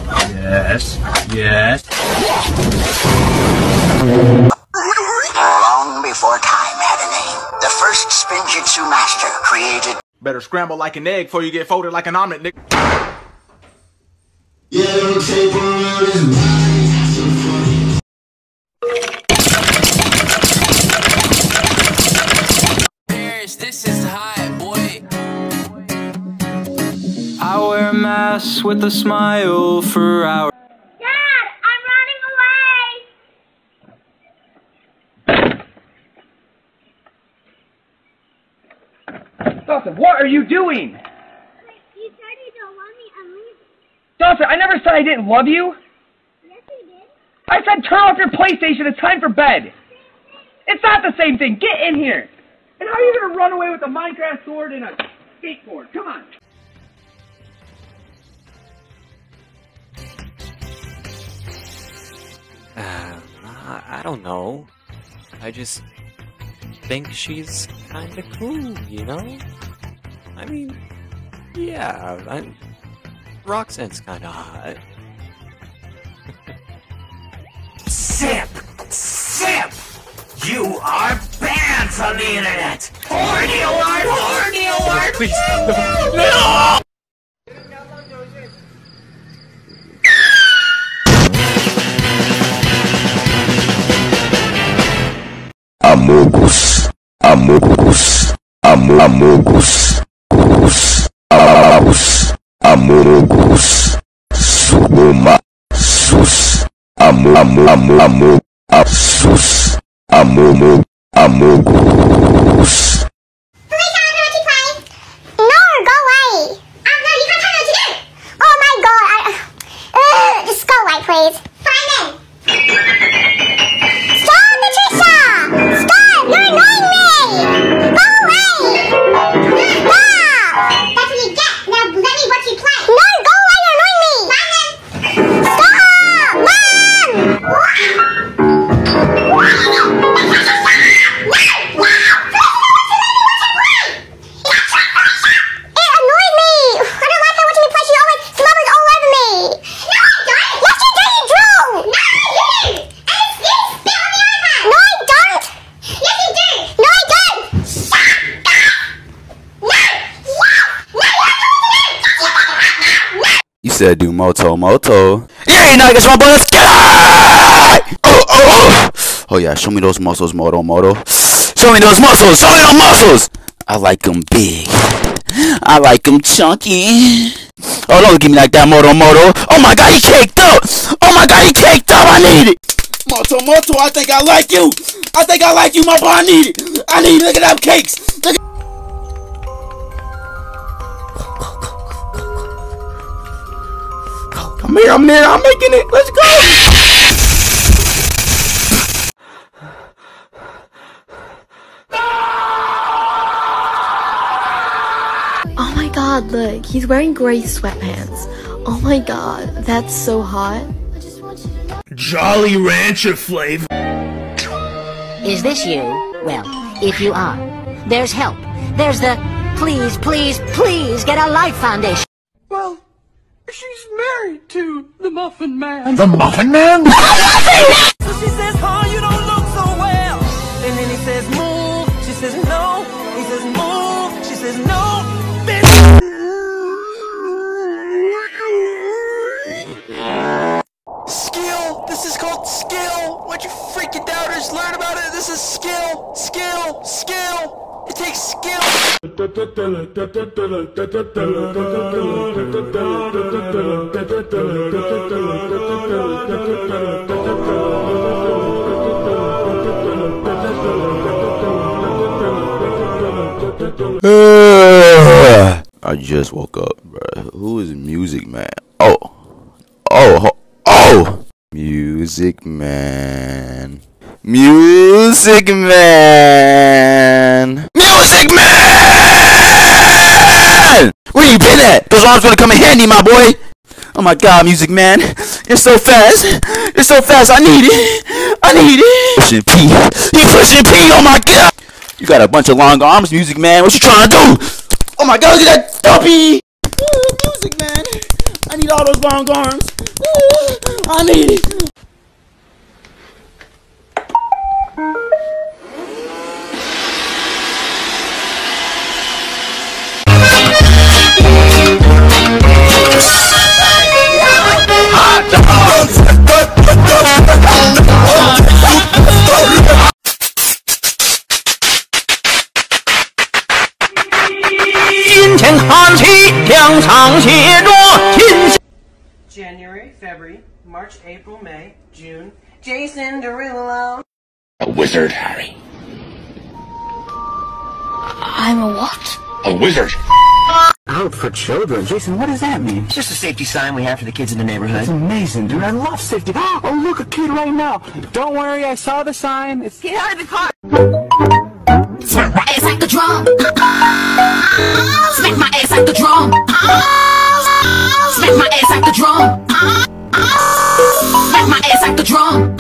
Yes. Yes. Long before time had a name, the first Spinjitzu master created. Better scramble like an egg before you get folded like an omelet, nigga. Paris, this is hot, boy. I wear a mask with a smile for hours. Dad, I'm running away! Dawson, what are you doing? You said you don't love me, I'm leaving. Dawson, I never said I didn't love you. Yes, you did. I said turn off your PlayStation, it's time for bed. It's not the same thing, get in here. And how are you going to run away with a Minecraft sword and a skateboard? Come on. I don't know. I just think she's kinda cool, you know? I mean, yeah, Roxanne's kinda hot. Simp! Simp! You are banned from the internet! Horny alert! Horny alert! Please, no! Amogus, Amogus, Amogus, Amogus, Amogus, Sugoma, Sus, Amogus, Amogus. Please, I don't know what to play. No, go away. No, you can't tell me what to do. Oh my god, just go away, please. Fine then. Stop, Patricia! Stop! You're annoying me! Go away! Stop! That's what you get. Now let me watch you play. No, go away! You're annoying me! Fine then. Stop! Mom! You said do moto. Yeah, you know, I guess my boy, let's get it! Oh yeah, show me those muscles, moto. Show me those muscles, I like them big. I like them chunky. Oh, don't give me like that, moto. Oh my god, he caked up! I need it! Moto, I think I like you! My boy, I need it! Look at them cakes! Look at I'm here, I'm making it. Let's go. Oh my god, look, he's wearing gray sweatpants. Oh my god, that's so hot. Jolly Rancher flavor. Is this you? Well, if you are, there's help. There's the please, please, please get a life foundation. Well, she's married to the Muffin Man. The Muffin Man? So she says, oh, you don't look so well. And then he says, move. She says, no. He says, move. She says, no. Skill. This is called skill. Why'd you freaking doubters learn about it? This is skill. It takes skill. I just woke up, bruh. Who is Music Man? Oh, Music Man. Music Man! Where you been at? Those arms gonna come in handy, my boy. Oh my god, Music Man. You're so fast. I need it. Pushing P. He pushing P, oh my god. You got a bunch of long arms, Music Man. What you trying to do? Oh my god, look at that dumpy. Music, man. I need all those long arms. I need it. January, February, March, April, May, June. Jason Derulo. A wizard, Harry. I'm a what? A wizard. Out for children. Jason, what does that mean? It's just a safety sign we have for the kids in the neighborhood. It's amazing, dude. I love safety. Oh, look, a kid right now. Don't worry, I saw the sign. It's Get out of the car! Smack my ass like the drum. Smack my ass like the drum. Smack my ass like the drum. Smack my ass like the drum.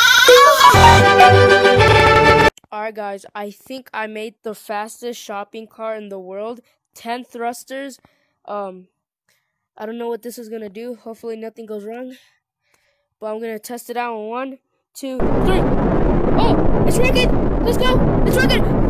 Alright guys, I think I made the fastest shopping cart in the world. 10 thrusters. I don't know what this is gonna do. Hopefully nothing goes wrong. But I'm gonna test it out in 1, 2, 3. Oh, it's working! Let's go! It's working!